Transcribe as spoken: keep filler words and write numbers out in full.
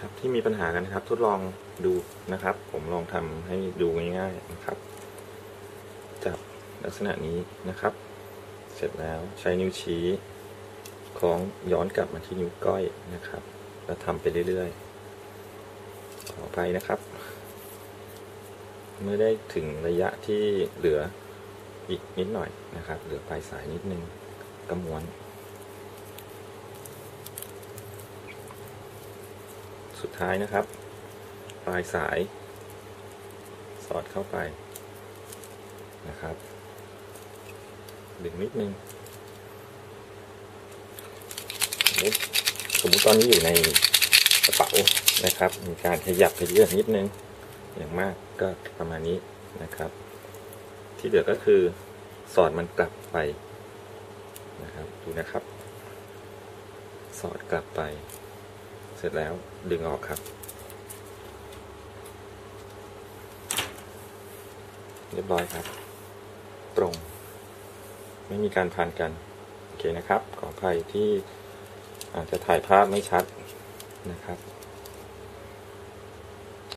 ครับที่มีปัญหากันนะครับทดลองดูนะครับผมลองทำให้ดูง่ายๆนะครับจับลักษณะนี้นะครับเสร็จแล้วใช้นิ้วชี้คล้องย้อนกลับมาที่นิ้วก้อยนะครับแล้วทำไปเรื่อยๆขอไปนะครับเมื่อได้ถึงระยะที่เหลืออีกนิดหน่อยนะครับเหลือปลายสายนิดนึงก็ม้วนสุดท้ายนะครับปลายสายสอดเข้าไปนะครับดึงนิดนึงสมมติตอนนี้อยู่ในกระเป๋านะครับมีการขยับขยื่นนิดนึงอย่างมากก็ประมาณนี้นะครับที่เหลือก็คือสอดมันกลับไปนะครับดูนะครับสอดกลับไปเสร็จแล้วดึงออกครับเรียบร้อยครับตรงไม่มีการพันกันโอเคนะครับขออภัยที่อาจจะถ่ายภาพไม่ชัดนะครับ